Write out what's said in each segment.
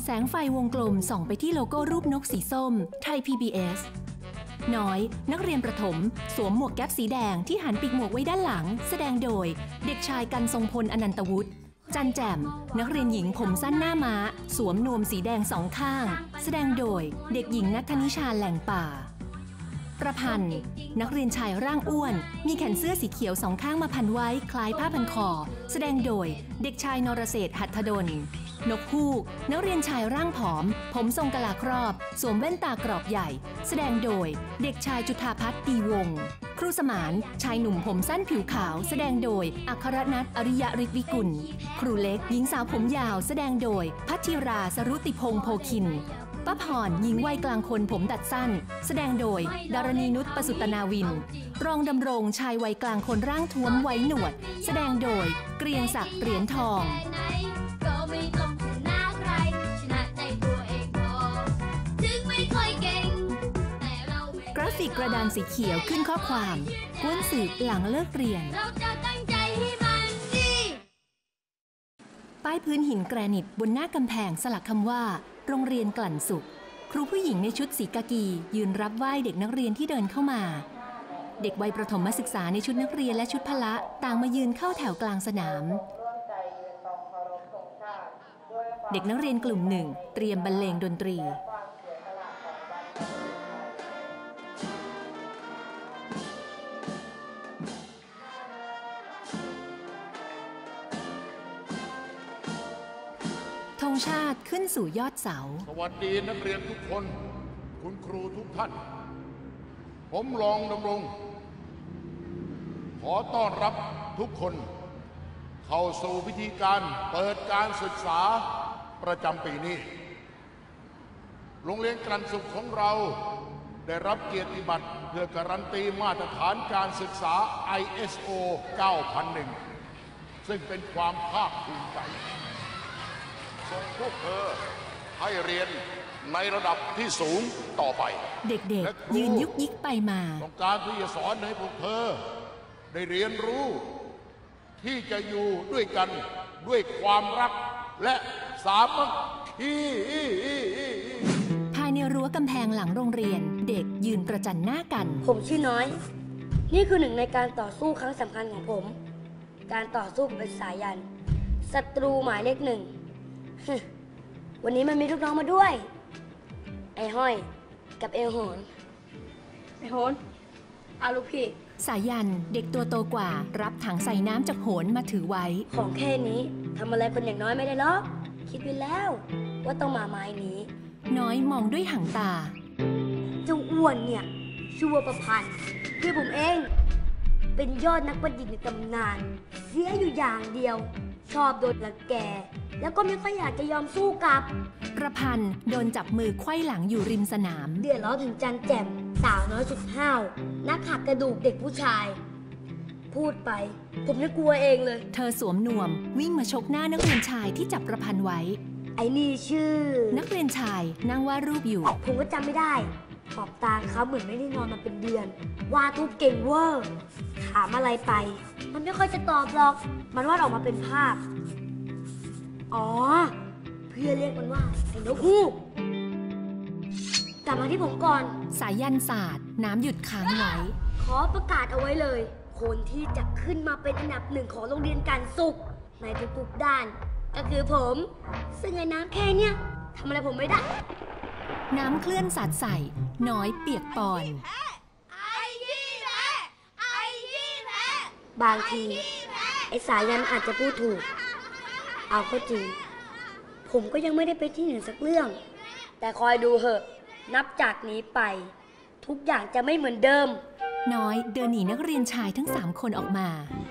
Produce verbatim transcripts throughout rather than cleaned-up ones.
แสงไฟวงกลมส่องไปที่โลโก้รูปนกสีส้มไทย พี บี เอส น้อยนักเรียนประถมสวมหมวกแก๊ปสีแดงที่หันปีกหมวกไว้ด้านหลังแสดงโดยเด็กชายกันทรงพลอนันตวุฒิจันแจ่มนักเรียนหญิงผมสั้นหน้าม้าสวมนวมสีแดงสองข้างแสดงโดยเด็กหญิงณัฐนิชาแหล่งป่าประพันธ์นักเรียนชายร่างอ้วนมีแขนเสื้อสีเขียวสองข้างมาพันไว้คล้ายผ้าพันคอแสดงโดยเด็กชายนรเศรษฐ์หัตถดลนกฮูกนักเรียนชายร่างผอมผมทรงกะลาครอบสวมแว่นตากรอบใหญ่แสดงโดยเด็กชายจุฑาภัทรดีวงศ์ครูสมานชายหนุ่มผมสั้นผิวขาวแสดงโดยอัครนัทอริยฤทธิ์วิกุลครูเล็กหญิงสาวผมยาวแสดงโดยพัทธิราสรุติพงษ์โพคินป้าพรหญิงวัยกลางคนผมดัดสั้นแสดงโดยดารณีนุชประสุตนาวินรองดำรงชายวัยกลางคนร่างท้วมไว้หนวดแสดงโดยเกรียงศักดิ์เหรียญทองกราฟิกกระดานสีเขียวขึ้นข้อความกวนสืบหลังเลิกเรียนป้ายพื้นหินแกรนิตบนหน้ากำแพงสลักคำว่าโรงเรียนกลั่นสุขครูผู้หญิงในชุดสีกากียืนรับไหว้เด็กนักเรียนที่เดินเข้ามาเด็กวัยประถมศึกษาในชุดนักเรียนและชุดพละต่างมายืนเข้าแถวกลางสนามเด็กนักเรียนกลุ่มหนึ่งเตรียมบรรเลงดนตรีธงชาติขึ้นสู่ยอดเสาสวัสดีนักเรียนทุกคนคุณครูทุกท่านผมรองดำรงขอต้อนรับทุกคนเข้าสู่พิธีการเปิดการศึกษาประจำปีนี้โรงเรียนกลั่นสุขของเราได้รับเกียรติบัตรเพื่อการันตีมาตรฐานการศึกษา ไอ เอส โอ เก้าพันหนึ่ง ซึ่งเป็นความภาคภูมิใจส่งพวกเธอให้เรียนในระดับที่สูงต่อไปเด็กๆยืนยุกยิกไปมาต้องการที่จะสอนให้พวกเธอได้เรียนรู้ที่จะอยู่ด้วยกันด้วยความรักและสามัคคีภายในรั้วกำแพงหลังโรงเรียนเด็กยืนประจันหน้ากันผมชื่อน้อยนี่คือหนึ่งในการต่อสู้ครั้งสำคัญของผมการต่อสู้เป็นสายันศัตรูหมายเลขหนึ่งวันนี้มันมีลูกน้องมาด้วยไอ้ห้อยกับเอลโหนไอ้โหนอาลูกพี่สายันเด็กตัวโตกว่ารับถังใส่น้ำจากโหนมาถือไว้ของแค่นี้ทำอะไรคนอย่างน้อยไม่ได้หรอกคิดไว้แล้วว่าต้องมาไม้นี้น้อยมองด้วยหางตาเจ้าอ้วนเนี่ยชื่อว่าประพันธ์เพื่อนผมเองเป็นยอดนักประดิษฐ์ในตำนานเสียอยู่อย่างเดียวชอบโดนรังแกแล้วก็ไม่ค่อยอยากจะยอมสู้กับประพันธ์โดนจับมือไขว้หลังอยู่ริมสนามเดือดร้อนถึงจันแจ่มสาวน้อยสุดห้าวนักหักกระดูกเด็กผู้ชายพูดไปผมไม่กลัวเองเลยเธอสวมนวมวิ่งมาชกหน้านักเรียนชายที่จับประพันธ์ไว้ไอ้นี่ชื่อนักเรียนชายนั่งวาดรูปอยู่ผมก็จำไม่ได้ขอบตาเขาเหมือนไม่ได้นอนมาเป็นเดือนวาดรูปเก่งเวอร์ถามอะไรไปมันไม่ค่อยจะตอบหรอกมันวาดออกมาเป็นภาพอ๋อเพื่อเรียกมันว่าไอ้นกฮูกกลับมาที่ผมก่อนสายันศาสตร์น้ำหยุดค้างไว้ขอประกาศเอาไว้เลยคนที่จะขึ้นมาเป็นอันดับหนึ่งของโรงเรียนกลั่นสุขในทุกๆด้านก็คือผมซึ่งไอ้น้ำแค่เนี้ยทำอะไรผมไม่ได้น้ำเคลื่อนสาดใส่น้อยเปียกปอนบางทีไอ้สายันอาจจะพูดถูกเอาเข้าจริงผมก็ยังไม่ได้ไปที่หนึ่งสักเรื่องแต่คอยดูเหอะนับจากนี้ไปทุกอย่างจะไม่เหมือนเดิมน้อยเดินหนีนักเรียนชายทั้งสามคนออกมา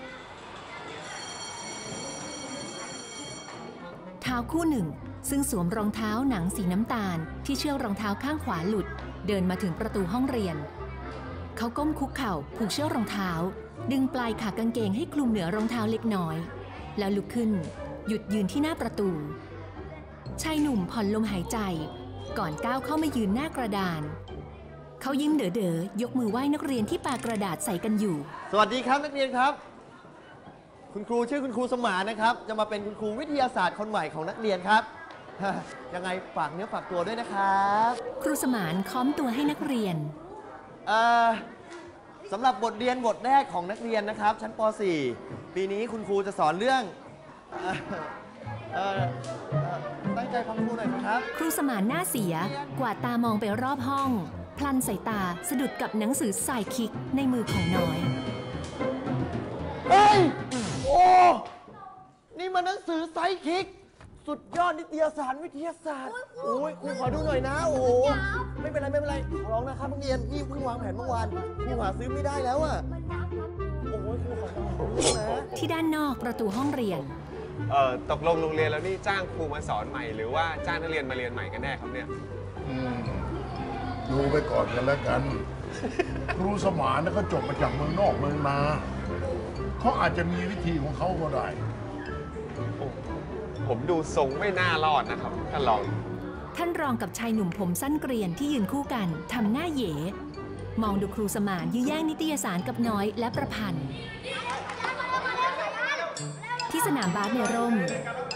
เท้าคู่หนึ่งซึ่งสวมรองเท้าหนังสีน้ำตาลที่เชือกรองเท้าข้างขวาหลุดเดินมาถึงประตูห้องเรียนเขาก้มคุกเข่าผูกเชือกรองเท้าดึงปลายขากางเกงให้คลุมเหนือรองเท้าเล็กน้อยแล้วลุกขึ้นหยุดยืนที่หน้าประตูชายหนุ่มผ่อนลมหายใจก่อนก้าวเข้ามายืนหน้ากระดานเขายิ้มเด๋อๆยกมือไหว้นักเรียนที่ปากระดาษใส่กันอยู่สวัสดีครับนักเรียนครับคุณครูชื่อคุณครูสมานนะครับจะมาเป็นคุณครูวิทยาศาสตร์คนใหม่ของนักเรียนครับยังไงฝากเนื้อฝากตัวด้วยนะครับครูสมานค้อมตัวให้นักเรียนเอ่อสำหรับบทเรียนบทแรกของนักเรียนนะครับ ชั้นป .สี่ ปีนี้คุณครูจะสอนเรื่องเอ่อเอ่อตั้งใจฟังครูหน่อยครับครูสมานหน้าเสียกวาดตามองไปรอบห้อง พลันสายตาสะดุดกับหนังสือสายคิกในมือของน้อยเฮ้ย โอ้ นี่มันหนังสือไซคิก สุดยอดนิตยสารวิทยาศาสตร์ โอ้ยครูขอดูหน่อยนะ โอ้โหไม่เป็นไรไม่เป็นไร ขอร้องนะครับนักเรียน นี่เพิ่งวางแผนเมื่อวานครูหาซื้อไม่ได้แล้วอะโอ้ยครูขอร้องนะที่ด้านนอกประตูห้องเรียนเอ่อตกลงโรงเรียนแล้วนี่จ้างครูมาสอนใหม่หรือว่าจ้างนักเรียนมาเรียนใหม่กันแน่ครับเนี่ยอืมดูไปก่อนกันแล้วกัน ครูสมานนะเขาจบมาจากเมืองนอกเมืองนาเขาอาจจะมีวิธีของเขาก็ได้ผมดูทรงไม่น่ารอดนะครับท่านรองท่านรองกับชายหนุ่มผมสั้นเกรียนที่ยืนคู่กันทำหน้าเหยมองดูครูสมานยื้อแย่งนิตยสารกับน้อยและประพันธ์ที่สนามบาสในร่ม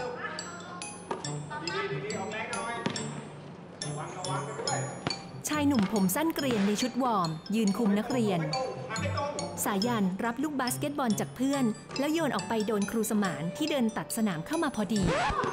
ชายหนุ่มผมสั้นเกรียนในชุดวอร์มยืนคุมนักเรียนสายันรับลูกบาสเกตบอลจากเพื่อนแล้วโยนออกไปโดนครูสมานที่เดินตัดสนามเข้ามาพอดี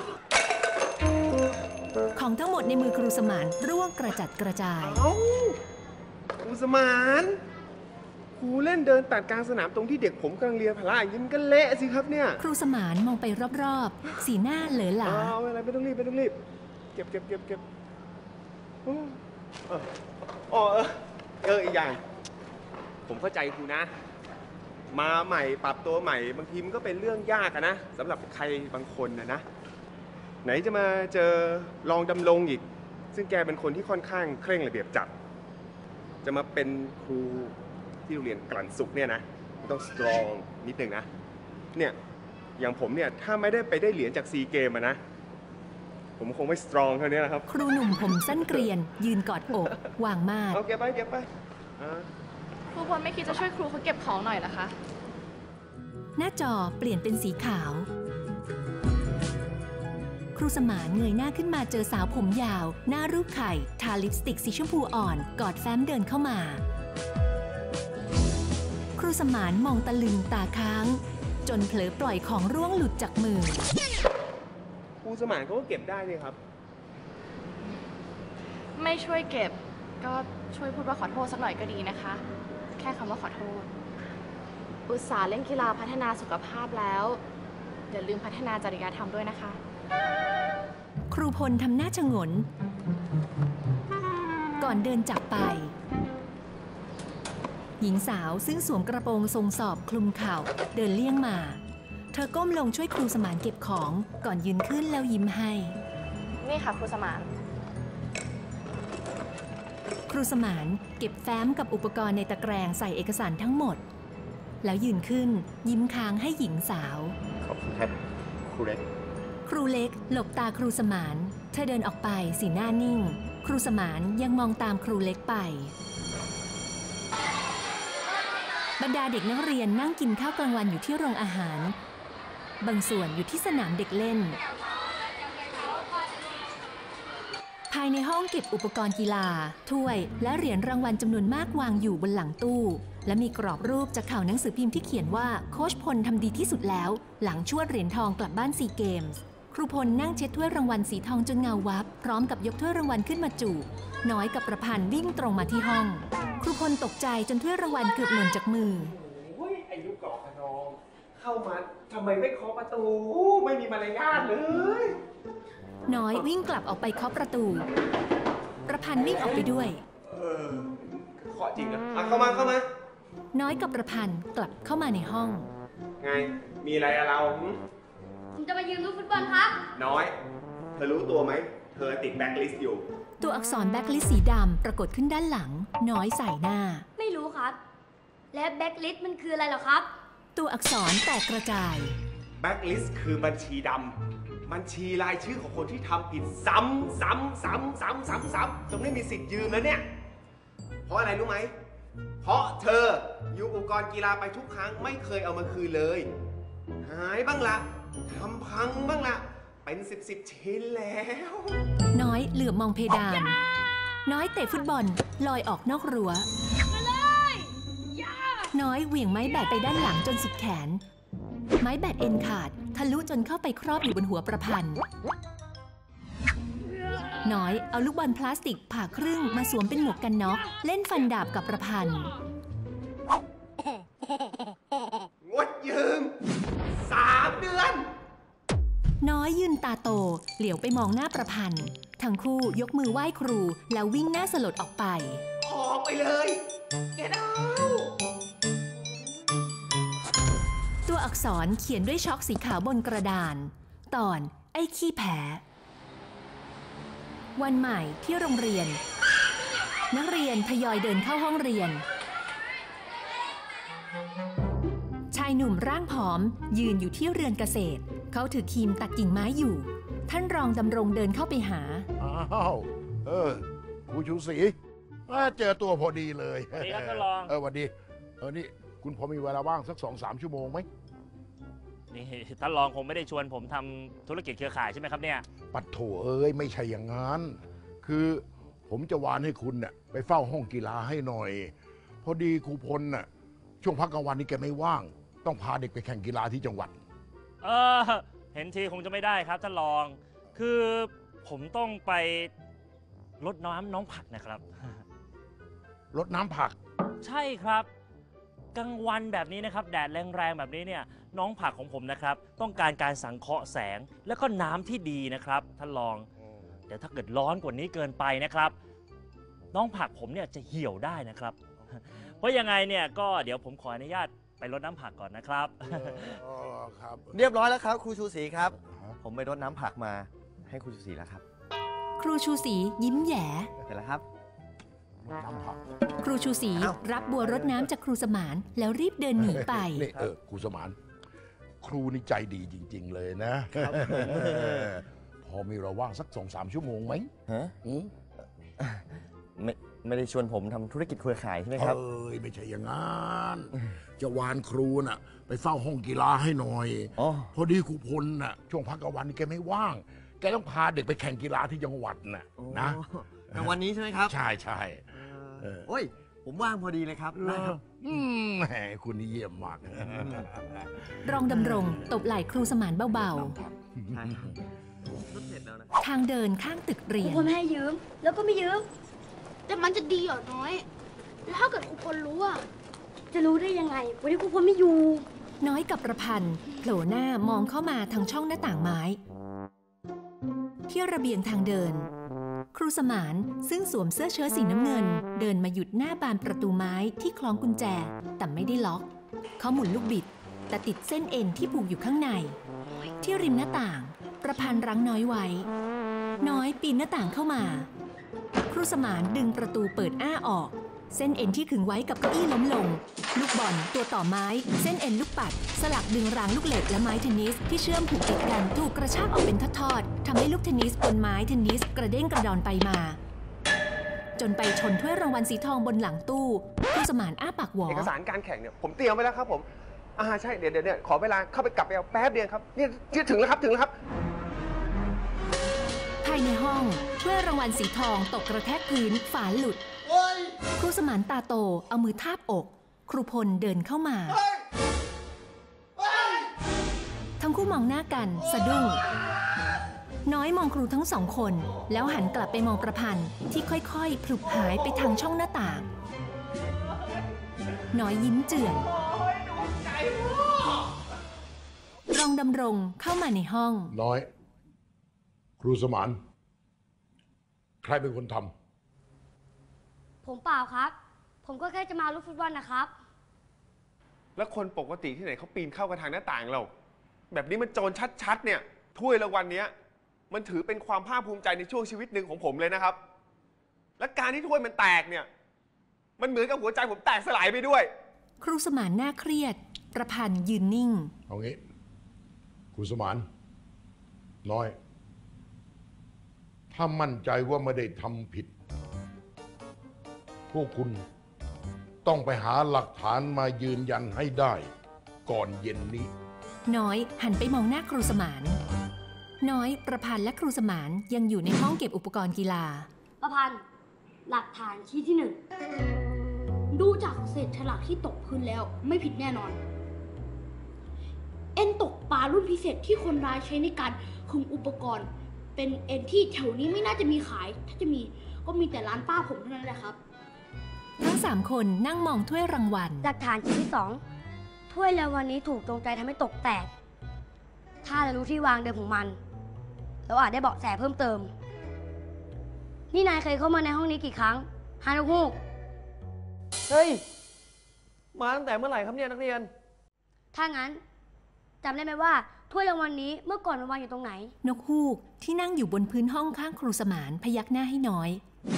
ของทั้งหมดในมือครูสมานร่วงกระจัดกระจายเอ้าครูสมานครูเล่นเดินตัดกลางสนามตรงที่เด็กผมกำลังเรียนพละอย่างนี้มันก็เละสิครับเนี่ยครูสมานมองไปรอบๆสีหน้าเหลอหลาเอาอะไรไม่ต้องรีบไม่ต้องรีบเก็บเก็บเก็บเก็บโอ้เอออ๋อเออเอออีกอย่าง ผมเข้าใจครูนะ มาใหม่ปรับตัวใหม่บางทีมันก็เป็นเรื่องยากอะนะสำหรับใครบางคนนะนะไหนจะมาเจอรองดำรงอีก ซึ่งแกเป็นคนที่ค่อนข้างเคร่งระเบียบจัดจะมาเป็นครูที่โรงเรียนกลั่นสุขเนี่ยนะต้องสตรองนิดนึงนะเนี่ยอย่างผมเนี่ยถ้าไม่ได้ไปได้เหรียญจากซีเกมอะนะผมคงไม่สตรองเท่านี้นะครับครูหนุ่มผมสั้นเกรียนยืนกอดอกวางมาดเอาเก็บไปเก็บไปอ่าครูพลไม่คิดจะช่วยครูเขาเก็บของหน่อยเหรอคะหน้าจอเปลี่ยนเป็นสีขาว ครูสมานเงยหน้าขึ้นมาเจอสาวผมยาว หน้ารูปไข่ทาลิปสติกสีชมพูอ่อนกอดแฟ้มเดินเข้ามา ครูสมานมองตะลึงตาค้าง จนเผลอปล่อยของร่วงหลุดจากมือครูสมานเขาก็เก็บได้นี่ครับไม่ช่วยเก็บก็ช่วยพูดว่าขอโทษสักหน่อยก็ดีนะคะ แค่คำว่าขอโทษ อุตส่าห์เล่นกีฬาพัฒนาสุขภาพแล้วอย่าลืมพัฒนาจริยธรรมด้วยนะคะครูพลทำหน้าชงน ก่อนเดินจากไป หญิงสาวซึ่งสวมกระโปรงทรงสอบคลุมเข่าเดินเลี่ยงมา เธอก้มลงช่วยครูสมานเก็บของก่อนยืนขึ้นแล้วยิ้มให้นี่ค่ะครูสมานครูสมานเก็บแฟ้มกับอุปกรณ์ในตะแกรงใส่เอกสารทั้งหมด แล้วยืนขึ้นยิ้มค้างให้หญิงสาวขอบคุณครับครูเล็กครูเล็กหลบตาครูสมานเธอเดินออกไปสีหน้านิ่ง ครูสมานยังมองตามครูเล็กไป บรรดาเด็กนักเรียนนั่งกินข้าวกลางวันอยู่ที่โรงอาหาร บางส่วนอยู่ที่สนามเด็กเล่น ภายในห้องเก็บอุปกรณ์กีฬาถ้วยและเหรียญรางวัลจำนวนมากวางอยู่บนหลังตู้ และมีกรอบรูปจากข่าวหนังสือพิมพ์ที่เขียนว่าโค้ชพลทำดีที่สุดแล้วหลังชวดเหรียญทองกลับบ้านซีเกมส์ครูพลนั่งเช็ดถ้วยรางวัลสีทองจนเงาวับพร้อมกับยกถ้วยรางวัลขึ้นมาจูบน้อยกับประพันธ์วิ่งตรงมาที่ห้อง ครูพลตกใจจนถ้วยรางวัลเกือบหล่นจากมือโอ้ยไอ้ลูกกอกกระนองเข้ามาทำไมไม่เคาะประตูไม่มีมารยาทเลยน้อยวิ่งกลับออกไปเคาะประตู ประพันธ์วิ่งออกไปด้วยเออเคาะจริงนะอ่ะเข้ามาเข้ามาน้อยกับประพันธ์กลับเข้ามาในห้องไงมีอะไรอะเราหึผมจะมายืมลูกฟุตบอลครับน้อย เธอรู้ตัวไหมเธอติดแบ็คลิสต์อยู่ตัวอักษรแบ็คลิสต์สีดำปรากฏขึ้นด้านหลัง น้อยใส่หน้าไม่รู้ครับ และแบ็คลิสต์มันคืออะไรเหรอครับตัวอักษรแตกกระจายแบ็คลิสต์คือบัญชีดำบัญชีรายชื่อของคนที่ทำผิดซ้ำซ้ำซ้ำซ้ำซ้ำซ้ำจนไม่มีสิทธิ์ยืมแล้วเนี่ย เพราะอะไรรู้ไหม เพราะเธอยืมอุปกรณ์กีฬาไปทุกครั้งไม่เคยเอามาคืนเลย หายบ้างละทำพังบ้างละเป็นสิบสิบชิ้นแล้วน้อยเหลือบมองเพดาน น้อยเตะฟุตบอลลอยออกนอกรั้วน้อยเหวี่ยงไม้แบดไปด้านหลังจนสุดแขน ไม้แบดเอ็นขาดทะลุจนเข้าไปครอบอยู่บนหัวประพันธ์น้อยเอาลูกบอลพลาสติกผ่าครึ่งมาสวมเป็นหมวกกันน็อกเล่นฟันดาบกับประพันธ์งดยืมสามเดือนน้อยยืนตาโตเหลียวไปมองหน้าประพันธ์ทั้งคู่ยกมือไหว้ครูแล้ววิ่งหน้าสลดออกไปออกไปเลยแกดาวตัวอักษรเขียนด้วยช็อกสีขาวบนกระดานตอนไอ้ขี้แพ้วันใหม่ที่โรงเรียนนักเรียนทยอยเดินเข้าห้องเรียนชายหนุ่มร่างผอมยืนอยู่ที่เรือนเกษตรเขาถือครีมตัดกิ่งไม้อยู่ท่านรองดำรงเดินเข้าไปหาอ้าวเออครูชูศรีเจอตัวพอดีเลยสวัสดีครับท่านรองเออสวัสดีเออนี่คุณพอมีเวลาว่างสักสองสามชั่วโมงไหมนี่ท่านรองคงไม่ได้ชวนผมทำธุรกิจเครือข่ายใช่ไหมครับเนี่ยปัดโถเอ้ยไม่ใช่อย่างนั้นคือผมจะวานให้คุณเนี่ยไปเฝ้าห้องกีฬาให้หน่อยพอดีครูพลน่ะช่วงพักกลางวันนี้แกไม่ว่างต้องพาเด็กไปแข่งกีฬาที่จังหวัดเออเห็นทีคงจะไม่ได้ครับท่านรองคือผมต้องไปรดน้ำน้องผักนะครับรดน้ำผักใช่ครับกลางวันแบบนี้นะครับแดดแรงๆแบบนี้เนี่ยน้องผักของผมนะครับต้องการการสังเคราะห์แสงและก็น้ำที่ดีนะครับท่านรองเดี๋ยวถ้าเกิดร้อนกว่านี้เกินไปนะครับน้องผักผมเนี่ยจะเหี่ยวได้นะครับเพราะยังไงเนี่ยก็เดี๋ยวผมขออนุญาตไปรดน้ำผักก่อนนะครับเรียบร้อยแล้วครับครูชูศรีครับผมไปรดน้ำผักมาให้ครูชูศรีแล้วครับครูชูศรียิ้มแย่เสร็จแล้วครับครูชูศรีรับบัวรดน้ำจากครูสมานแล้วรีบเดินหนีไปนี่เออครูสมานครูนี่ใจดีจริงๆเลยนะพอมีเราว่างสักสองสามชั่วโมงไหมฮะไม่ไม่ได้ชวนผมทำธุรกิจเครือข่ายใช่ไหมครับเอ้ยไม่ใช่อย่างนั้นจะวานครูน่ะไปเฝ้าห้องกีฬาให้หน่อยพอดีครูพลน่ะช่วงพักกลางวันนี่แกไม่ว่างแกต้องพาเด็กไปแข่งกีฬาที่จังหวัดน่ะนะวันนี้ใช่ไหมครับใช่ใช่โอ้ยผมว่างพอดีเลยครับได้ครับแหมคุณนี่เยี่ยมมากรองดำรงตบไหล่ครูสมานเบาๆทางเดินข้างตึกเรียนครูพลไม่ให้ยืมแล้วก็ไม่ยืมแต่มันจะดีเหรอน้อยแล้วถ้าเกิดครูพลรู้อ่ะจะรู้ได้ยังไงวันนี้ครูพลไม่อยู่น้อยกับประพันธ์โผล่หน้ามองเข้ามาทางช่องหน้าต่างไม้ที่ระเบียงทางเดินครูสมานซึ่งสวมเสื้อเชิ้ตสีน้ำเงินเดินมาหยุดหน้าบานประตูไม้ที่คล้องกุญแจแต่ไม่ได้ล็อกเขาหมุนลูกบิดแต่ติดเส้นเอ็นที่ผูกอยู่ข้างในที่ริมหน้าต่างประพันธ์รั้งน้อยไว้น้อยปีนหน้าต่างเข้ามาครูสมานดึงประตูเปิดอ้าออกเส้นเอ็นที่ขึงไว้กับเก้าอี้ล้มลงลูกบอลตัวต่อไม้เส้นเอ็นลูกปัดสลักดึงรางลูกเหล็กและไม้เทนนิสที่เชื่อมผูกติดกันถูกกระชากออกเป็นทอดๆทำให้ลูกเทนนิสบนไม้เทนนิสกระเด้งกระดอนไปมาจนไปชนถ้วยรางวัลสีทองบนหลังตู้ครูสมานอ้าปากหวอเอกสารการแข่งเนี่ยผมเตรียมไว้แล้วครับผมอ่าใช่เดี๋ยวเดี๋ยวเนี่ยขอเวลาเข้าไปกลับไปเอาแป๊บเดียวครับนี่ถึงแล้วครับถึงแล้วครับภายในห้องถ้วยรางวัลสีทองตกกระแทกพื้นฝาหลุดครูสมานตาโตเอามือทาบอกครูพลเดินเข้ามาทั้งคู่มองหน้ากันสะดุ้งน้อยมองครูทั้งสองคนแล้วหันกลับไปมองประพันธ์ที่ค่อยๆพลุบหายไปทางช่องหน้าต่างน้อยยิ้มเจือนรองดำรงเข้ามาในห้องน้อยครูสมานใครเป็นคนทำผมเปล่าครับผมก็แค่จะมาลูกฟุตบอลนะครับแล้วคนปกติที่ไหนเขาปีนเข้ากันทางหน้าต่างเราแบบนี้มันโจรชัดๆเนี่ยถ้วยรางวัลนี้มันถือเป็นความภาคภูมิใจในช่วงชีวิตหนึ่งของผมเลยนะครับและการที่ถ้วยมันแตกเนี่ยมันเหมือนกับหัวใจผมแตกสลายไปด้วยครูสมานหน้าเครียดประพันธ์ยืนนิ่งเอางี้ครูสมานน้อยถ้ามั่นใจว่าไม่ได้ทำผิดพวกคุณต้องไปหาหลักฐานมายืนยันให้ได้ก่อนเย็นนี้น้อยหันไปมองหน้าครูสมานน้อยประพันธ์และครูสมานยังอยู่ในห้องเก็บอุปกรณ์กีฬาประพันธ์หลักฐานชี้ที่หนึ่งดูจากเศษฉลากที่ตกพื้นแล้วไม่ผิดแน่นอน เอ็นตกปลารุ่นพิเศษที่คนร้ายใช้ในการคุมอุปกรณ์เป็นเอ็นที่แถวนี้ไม่น่าจะมีขายถ้าจะมีก็มีแต่ร้านป้าผมเท่านั้นแหละครับทั้งสามคนนั่งมองถ้วยรางวัลหลักฐานชิ้นที่สองถ้วยรางวัลนี้ถูกจงใจทำให้ตกแตกถ้าเรารู้ที่วางเดิมของมันเราอาจได้เบาะแสเพิ่มเติมนี่นายเคยเข้ามาในห้องนี้กี่ครั้งฮานุฮูกเฮ้ยมาตั้งแต่เมื่อไหร่ครับเนี่ยนักเรียนถ้างั้นจำได้ไหมว่าถ้วยรางวัลนี้เมื่อก่อนมันวางอยู่ตรงไหนนกฮูกที่นั่งอยู่บนพื้นห้องข้างครูสมานพยักหน้าให้น้อย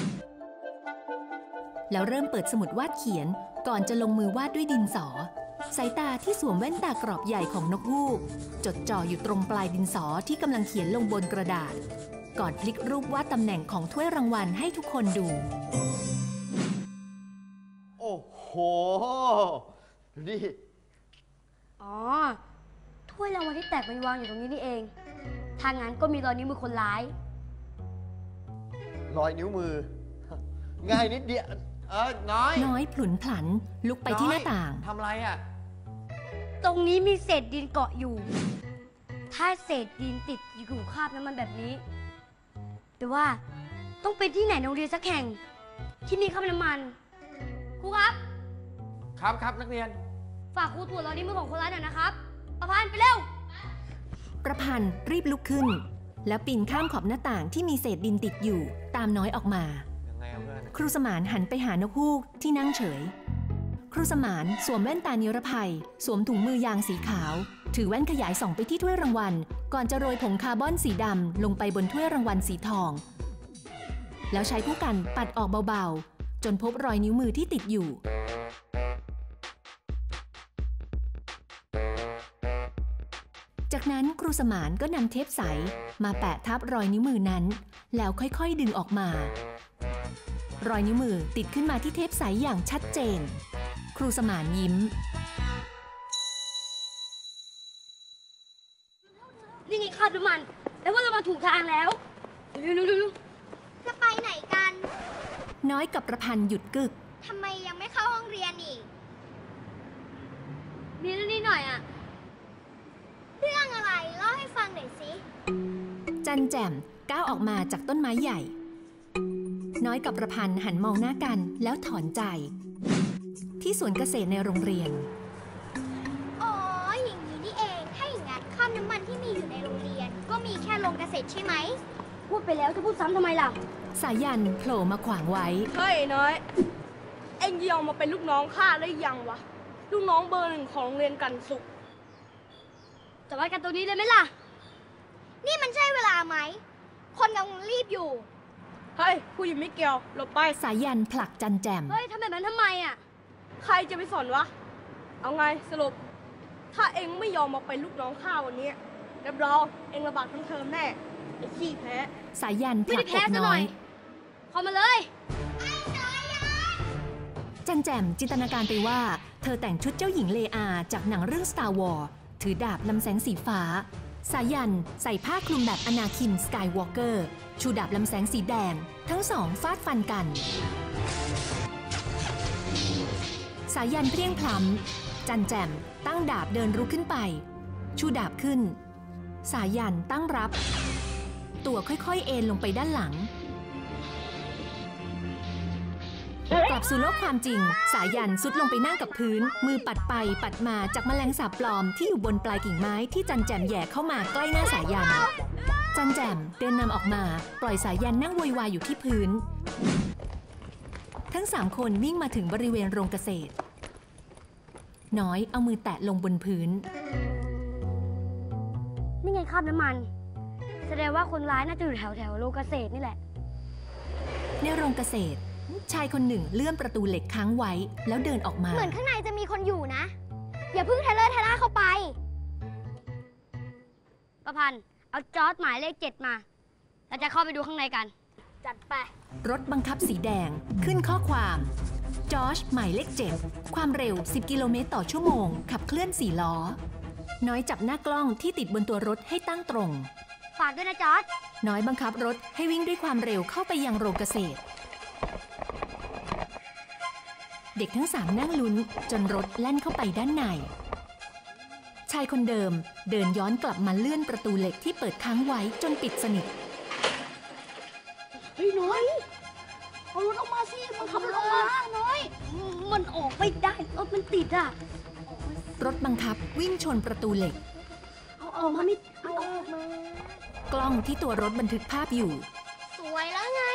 แล้วเริ่มเปิดสมุดวาดเขียนก่อนจะลงมือวาดด้วยดินสอสายตาที่สวมแว่นตากรอบใหญ่ของนกฮูกจดจ่ออยู่ตรงปลายดินสอที่กำลังเขียนลงบนกระดาษก่อนพลิกรูปวาดตำแหน่งของถ้วยรางวัลให้ทุกคนดูโอ้โหดูดิอ๋อถ้วยรางวัลที่แตกมันวางอยู่ตรงนี้นี่เองทางนั้นก็มีรอยนิ้วมือคนร้ายรอยนิ้วมือง่ายนิดเดียวเออน้อยน้อยผลุนผันลุกไปที่หน้าต่างทำอะไรอ่ะตรงนี้มีเศษดินเกาะอยู่ถ้าเศษดินติดอยู่คราบน้ำมันแบบนี้แต่ว่าต้องเป็นที่ไหนโรงเรียนสักแห่งที่มีคราบน้ำมันครูครับครับครับนักเรียนฝากครูตรวจรอยนิ้วมือของคนร้ายหน่อยนะครับประพันธ์ไปเร็วประพันธ์รีบลุกขึ้นแล้วปีนข้ามขอบหน้าต่างที่มีเศษดินติดอยู่ตามน้อยออกมาครูสมานหันไปหานกฮูกที่นั่งเฉยครูสมานสวมแว่นตานิรภัยสวมถุงมือยางสีขาวถือแว่นขยายส่องไปที่ถ้วยรางวัลก่อนจะโรยผงคาร์บอนสีดำลงไปบนถ้วยรางวัลสีทองแล้วใช้ผู้กันปัดออกเบาๆจนพบรอยนิ้วมือที่ติดอยู่จากนั้นครูสมานก็นำเทปใสมาแปะทับรอยนิ้วมือนั้นแล้วค่อยๆดึงออกมารอยนิ้วมือติดขึ้นมาที่เทปใสอย่างชัดเจนครูสมานยิ้มนี่ไงคราบน้ำมันแล้วว่าเรามาถูกทางแล้วเร็วๆๆจะไปไหนกันน้อยกับประพันธ์หยุดกึกทำไมยังไม่เข้าห้องเรียนอีกมีเรื่องนี้หน่อยอะเรื่องอะไรเล่าให้ฟังหน่อยสิจันแจ่มก้าวออกมาจากต้นไม้ใหญ่น้อยกับประพันธ์หันมองหน้ากันแล้วถอนใจที่สวนเกษตรในโรงเรียนอ๋ออย่างนี้นี่เองถ้าอย่างนั้นคราบน้ำมันที่มีอยู่ในโรงเรียนก็มีแค่โรงเกษตรใช่ไหมพูดไปแล้วจะพูดซ้ำทำไมล่ะสายันโผล่มาขวางไว้เฮ้ยน้อยเอ็งยอมมาเป็นลูกน้องข้าได้ยังวะลูกน้องเบอร์หนึ่งของโรงเรียนกันสุขจะวัดกันตรงนี้เลยไหมล่ะนี่มันใช่เวลาไหมคนกำลังรีบอยู่เฮ้ยผู้หญิงไม่เกี่ยวหลบไปสายันผลักจันแจมเฮ้ยทำแบบนั้นทำไมอ่ะใครจะไปสอนวะเอาไงสรุปถ้าเอ็งไม่ยอมมาเป็นลูกน้องข้าวันนี้รับรองเอ็งระบาดทั้งเทอมแน่ไอ้ขี้แพ้สายันผลักอกน้อยเข้ามาเลยจันแจมจินตนาการไปว่าเธอแต่งชุดเจ้าหญิงเลอาจากหนังเรื่อง Star Wars ถือดาบลำแสงสีฟ้าสายันใส่ผ้าคลุมแบบอนาคินสกายวอล์กเกอร์ชูดาบลำแสงสีแดงทั้งสองฟาดฟันกันสายันเพลียงพล้ำจันแจมตั้งดาบเดินรุกขึ้นไปชูดาบขึ้นสายันตั้งรับตัวค่อยๆเอ็นลงไปด้านหลังกลับสู่โลกความจริงสายันซุดลงไปนั่งกับพื้นมือปัดไปปัดมาจากแมลงสาบปลอมที่อยู่บนปลายกิ่งไม้ที่จันแจมแย่เข้ามาใกล้หน้าสายันจันแจมเดินนำออกมาปล่อยสายันนั่งโวยวายอยู่ที่พื้นทั้งสามคนวิ่งมาถึงบริเวณโรงเกษตรน้อยเอามือแตะลงบนพื้นนี่ไงคราบน้ำมันแสดงว่าคนร้ายน่าจะอยู่แถวแถวโรงเกษตรนี่แหละในโรงเกษตรชายคนหนึ่งเลื่อนประตูเหล็กค้างไว้แล้วเดินออกมาเหมือนข้างในจะมีคนอยู่นะอย่าเพิ่งเทเลอร์เทล่าเข้าไปประพันธ์เอาจอร์จหมายเลขเจ็ดมาเราจะเข้าไปดูข้างในกันจัดไปรถบังคับสีแดงขึ้นข้อความจอร์จหมายเลขเจ็ดความเร็วสิบกิโลเมตรต่อชั่วโมงขับเคลื่อนสี่ล้อน้อยจับหน้ากล้องที่ติดบนตัวรถให้ตั้งตรงฝากด้วยนะจอร์จน้อยบังคับรถให้วิ่งด้วยความเร็วเข้าไปยังโรงเกษตร เด็กทั้งสามนั่งลุ้นจนรถแล่นเข้าไปด้านในชายคนเดิมเดินย้อนกลับมาเลื่อนประตูเหล็กที่เปิดค้างไว้จนปิดสนิทเฮ้ยน้อยเอารถออกมาสิมันขับรถออกมาน้อยมันออกไม่ได้รถมันติดอ่ะรถบังคับวิ่งชนประตูเหล็กเอาออกมาไม่เอาออกมากล้องที่ตัวรถบันทึกภาพอยู่สวยแล้วไง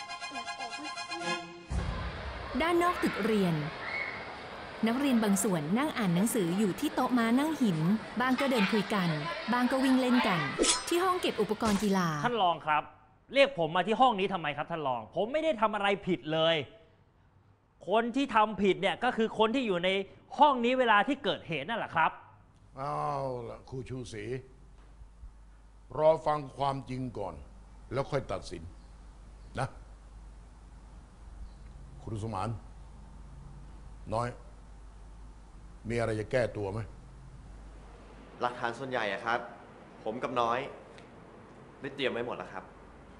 ด้านนอกตึกเรียน นักเรียนบางส่วนนั่งอ่านหนังสืออยู่ที่โต๊ะม้านั่งหิน บางก็เดินคุยกัน บางก็วิ่งเล่นกัน ที่ห้องเก็บอุปกรณ์กีฬาท่านรองครับ เรียกผมมาที่ห้องนี้ทำไมครับท่านรอง ผมไม่ได้ทำอะไรผิดเลย คนที่ทำผิดเนี่ยก็คือคนที่อยู่ในห้องนี้เวลาที่เกิดเหตุนั่นแหละครับเอาละครูชูศรีรอฟังความจริงก่อน แล้วค่อยตัดสินนะครูสมานน้อย มีอะไรจะแก้ตัวไหมหลักฐานส่วนใหญ่อะครับ ผมกับน้อยได้เตรียมไว้หมดแล้วครับ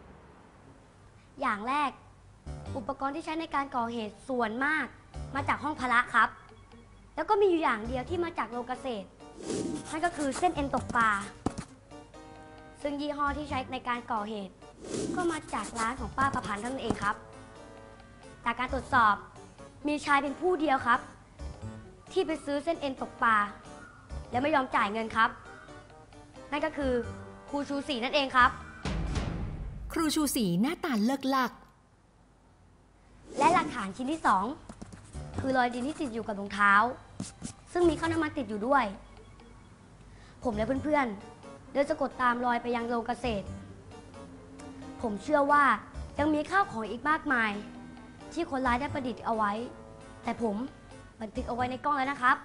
อย่างแรก อุปกรณ์ที่ใช้ในการก่อเหตุส่วนมากมาจากห้องพละครับ แล้วก็มีอยู่อย่างเดียวที่มาจากโรงเกษตรนั่นก็คือเส้นเอ็นตกปลาซึ่งยี่ห้อที่ใช้ในการก่อเหตุ ก็มาจากร้านของป้าประพันธ์ท่านเองครับจากการตรวจสอบมีชายเป็นผู้เดียวครับ ที่ไปซื้อเส้นเอ็นตกปลาและไม่ยอมจ่ายเงินครับ นั่นก็คือครูชูศรีนั่นเองครับครูชูศรีหน้าตาเลิกลักและหลักฐานชิ้นที่สองคือรอยดินที่ติดอยู่กับรองเท้า ซึ่งมีข้าวน้ำมันติดอยู่ด้วย ผมและเพื่อนๆเดินสะกดตามรอยไปยังโรงเกษตร ผมเชื่อว่ายังมีข้าวของอีกมากมาย ที่คนร้ายได้ประดิษฐ์เอาไว้ แต่ผมบันทึกเอาไว้ในกล้องแล้วนะครับ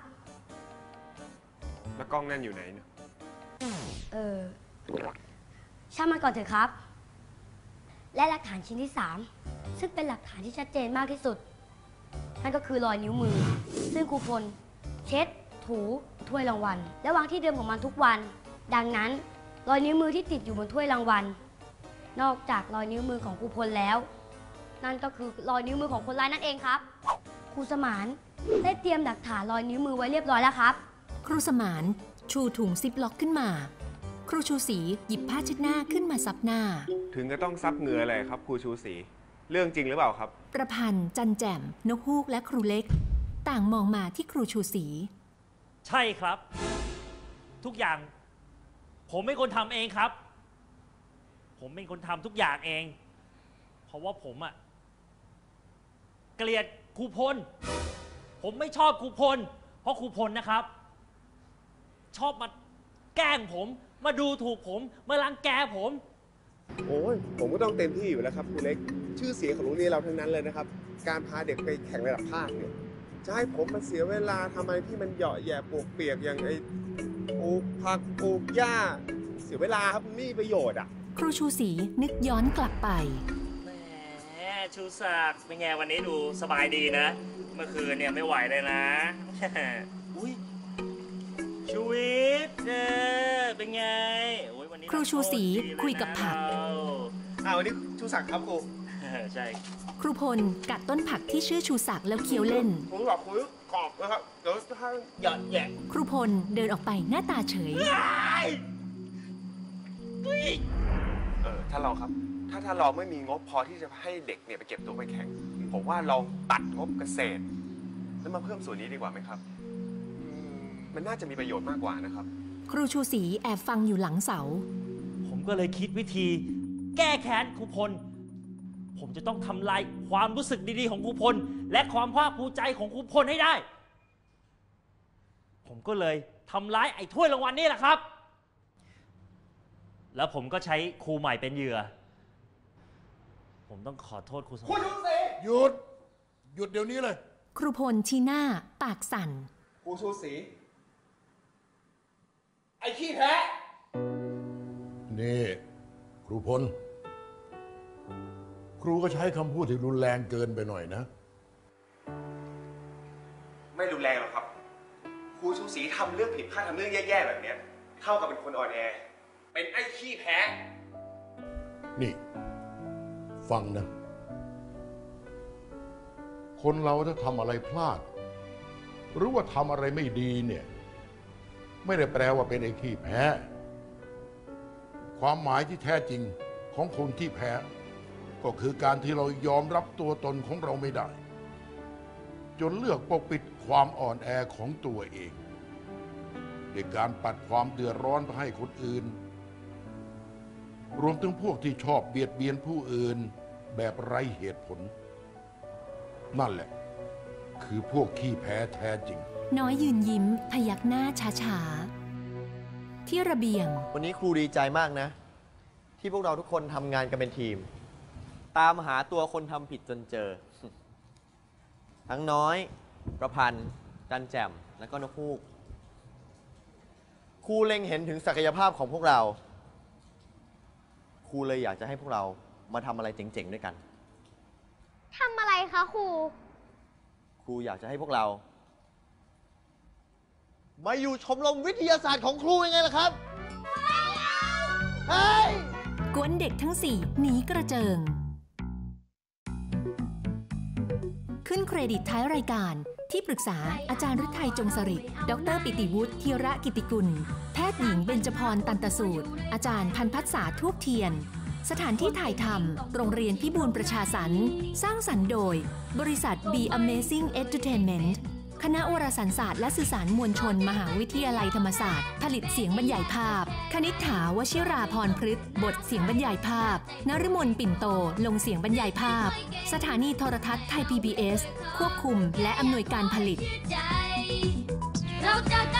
แล้วกล้องนั่นอยู่ไหนเนี่ยเออช่างมันก่อนเถอะครับ และหลักฐานชิ้นที่สามซึ่งเป็นหลักฐานที่ชัดเจนมากที่สุดนั่นก็คือรอยนิ้วมือ ซึ่งครูพลเช็ดถูถ้วยรางวัลและวางที่เดิมของมันทุกวัน ดังนั้นรอยนิ้วมือที่ติดอยู่บนถ้วยรางวัลนอกจากรอยนิ้วมือของครูพลแล้ว นั่นก็คือรอยนิ้วมือของคนร้ายนั่นเองครับครูสมานได้เตรียมหลักฐานรอยนิ้วมือไว้เรียบร้อยแล้วครับครูสมานชูถุงซิปล็อกขึ้นมา ครูชูศรีหยิบผ้าเช็ดหน้าขึ้นมาซับหน้าถึงก็ต้องซับเหงื่อเลยครับครูชูศรีเรื่องจริงหรือเปล่าครับประพันธ์จันแจ่มนกฮูกและครูเล็ก ต่างมองมาที่ครูชูศรีใช่ครับ ทุกอย่าง ผมเป็นคนทำเองครับ ผมเป็นคนทำทุกอย่างเอง เพราะว่าผมอะเกลียดครูพล ผมไม่ชอบครูพล เพราะครูพลนะครับ ชอบมาแกล้งผม มาดูถูกผม มารังแกผมโอ้ยผมก็ต้องเต็มที่อยู่แล้วครับครูเล็ก ชื่อเสียงของโรงเรียนเราทั้งนั้นเลยนะครับ การพาเด็กไปแข่งระดับภาคเนี่ยจะให้ผมมาเสียเวลาทำอะไรที่มันเหยาะแย่ปวกเปียกอย่างไอ้ปลูกผักปลูกหญ้า เสียเวลาครับไม่มีประโยชน์อ่ะครูชูศรีนึกย้อนกลับไปแหมชูศักดิ์เป็นไงวันนี้ดูสบายดีนะ เมื่อคืนเนี่ยไม่ไหวเลยนะ อุ้ยชูวิทย์เออเป็นไงโอ้ยวันนี้ครูชูศรีคุยกับผักอ้าววันนี้ชูศักดิ์ครับครูใช่ครูพลกัดต้นผักที่ชื่อชูศักดิ์แล้วเคี้ยวเล่นผมบอกครูกรอบนะครับเดี๋ยวถ้าหยอดแย่ครูพลเดินออกไปหน้าตาเฉยเออท่านรองครับ ถ้าท่านรองไม่มีงบพอที่จะให้เด็กเนี่ยไปเก็บตัวไปแข่ง ผมว่าลองตัดงบเกษตร แล้วมาเพิ่มส่วนนี้ดีกว่าไหมครับ มันน่าจะมีประโยชน์มากกว่านะครับครูชูศรีแอบฟังอยู่หลังเสาผมก็เลยคิดวิธีแก้แค้นครูพล ผมจะต้องทำลายความรู้สึกดีๆของครูพล และความภาคภูมิใจของครูพลให้ได้ ผมก็เลยทำร้ายไอ้ถ้วยรางวัลนี่แหละครับ แล้วผมก็ใช้ครูใหม่เป็นเหยื่อ ผมต้องขอโทษครูสมหยุด หยุดเดี๋ยวนี้เลยครูพลชี้หน้าปากสั่นครูชูศรีไอ้ขี้แพ้นี่ ครูพล ครูก็ใช้คำพูดที่รุนแรงเกินไปหน่อยนะไม่รุนแรงหรอกครับ ครูชูศรีทำเรื่องผิดพลาดทำเรื่องแย่ๆแบบเนี้ยเท่ากับเป็นคนอ่อนแอเป็นไอ้ขี้แพ้นี่ ฟังนะ คนเราถ้าทำอะไรพลาด หรือว่าทำอะไรไม่ดีเนี่ย ไม่ได้แปลว่าเป็นไอ้ขี้แพ้ ความหมายที่แท้จริงของคนที่แพ้ ก็คือการที่เรายอมรับตัวตนของเราไม่ได้ จนเลือกปกปิดความอ่อนแอของตัวเองด้วยการปัดความเดือดร้อนไปให้คนอื่น รวมถึงพวกที่ชอบเบียดเบียนผู้อื่นแบบไร้เหตุผล นั่นแหละคือพวกขี้แพ้แท้จริงน้อยยืนยิ้มพยักหน้าช้าๆที่ระเบียงวันนี้ครูดีใจมากนะ ที่พวกเราทุกคนทำงานกันเป็นทีม ตามหาตัวคนทำผิดจนเจอ ทั้งน้อย ประพันธ์ จันแจ่ม และก็นกฮูก ครูเล็งเห็นถึงศักยภาพของพวกเรา ครูเลยอยากจะให้พวกเรามาทำอะไรเจ๋งๆด้วยกันทำอะไรคะครูครูอยากจะให้พวกเรา มาอยู่ชมรมวิทยาศาสตร์ของครูยังไงล่ะครับเฮ้ยกวนเด็กทั้งสี่หนีกระเจิง ขึ้นเครดิตท้ายรายการที่ปรึกษาอาจารย์ฤทัยจงสฤษดิ์ดรปิติวุฒิธีระกิติกุลแพทย์หญิงเบญจพรตันตสูตรอาจารย์พันพัฒษาทูบเทียนสถานที่ถ่ายทำโรงเรียนพิบูลประชาสรรค์สร้างสรรค์โดยบริษัท Be Amazing Entertainment คณะวารสารศาสตร์และสื่อสารมวลชน มหาวิทยาลัยธรรมศาสตร์ผลิตเสียงบรรยายภาพคณิษฐาวชิราพรพฤกษ์บทเสียงบรรยายภาพนฤมลปิ่นโตลงเสียงบรรยายภาพสถานีโทรทัศน์ไทย พี บี เอส ควบคุมและอำนวยการผลิตเราจะ